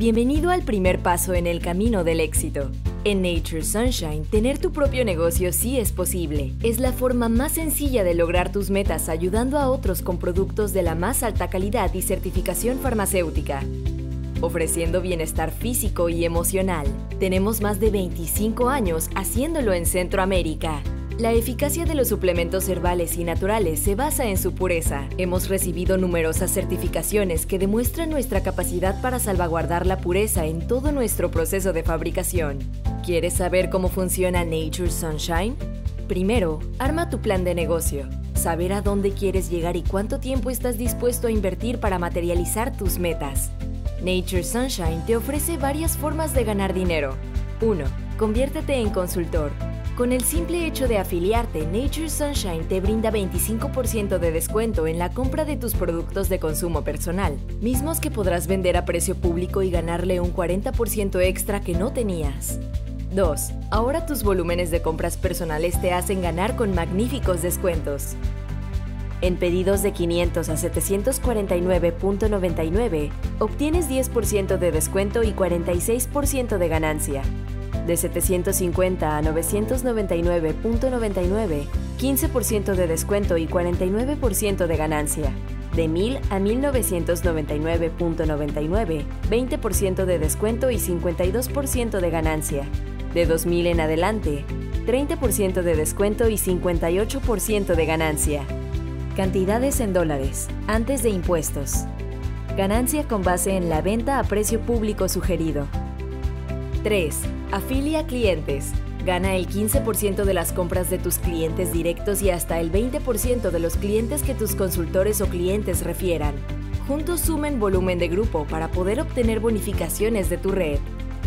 Bienvenido al primer paso en el camino del éxito. En Nature Sunshine, tener tu propio negocio sí es posible. Es la forma más sencilla de lograr tus metas ayudando a otros con productos de la más alta calidad y certificación farmacéutica. Ofreciendo bienestar físico y emocional. Tenemos más de 25 años haciéndolo en Centroamérica. La eficacia de los suplementos herbales y naturales se basa en su pureza. Hemos recibido numerosas certificaciones que demuestran nuestra capacidad para salvaguardar la pureza en todo nuestro proceso de fabricación. ¿Quieres saber cómo funciona Nature Sunshine? Primero, arma tu plan de negocio. Saber a dónde quieres llegar y cuánto tiempo estás dispuesto a invertir para materializar tus metas. Nature Sunshine te ofrece varias formas de ganar dinero. 1. Conviértete en consultor. Con el simple hecho de afiliarte, Nature Sunshine te brinda 25% de descuento en la compra de tus productos de consumo personal, mismos que podrás vender a precio público y ganarle un 40% extra que no tenías. 2. Ahora tus volúmenes de compras personales te hacen ganar con magníficos descuentos. En pedidos de 500 a 749.99, obtienes 10% de descuento y 46% de ganancia. De 750 a 999.99, 15% de descuento y 49% de ganancia. De 1000 a 1999.99, 20% de descuento y 52% de ganancia. De 2000 en adelante, 30% de descuento y 58% de ganancia. Cantidades en dólares, antes de impuestos. Ganancia con base en la venta a precio público sugerido. 3. Afilia clientes. Gana el 15% de las compras de tus clientes directos y hasta el 20% de los clientes que tus consultores o clientes refieran. Juntos sumen volumen de grupo para poder obtener bonificaciones de tu red.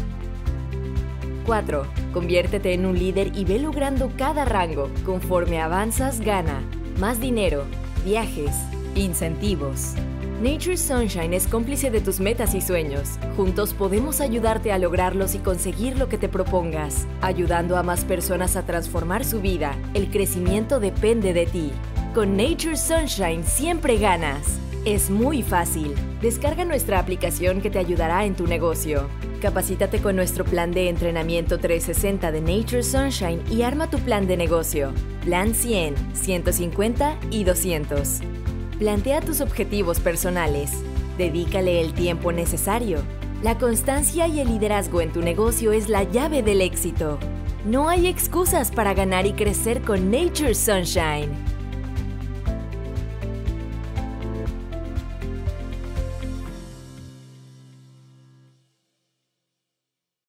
4. Conviértete en un líder y ve logrando cada rango. Conforme avanzas, gana más dinero, viajes, incentivos. Nature Sunshine es cómplice de tus metas y sueños. Juntos podemos ayudarte a lograrlos y conseguir lo que te propongas, ayudando a más personas a transformar su vida. El crecimiento depende de ti. Con Nature Sunshine siempre ganas. Es muy fácil. Descarga nuestra aplicación que te ayudará en tu negocio. Capacítate con nuestro plan de entrenamiento 360 de Nature Sunshine y arma tu plan de negocio. Plan 100, 150 y 200. Plantea tus objetivos personales. Dedícale el tiempo necesario. La constancia y el liderazgo en tu negocio es la llave del éxito. No hay excusas para ganar y crecer con Nature Sunshine.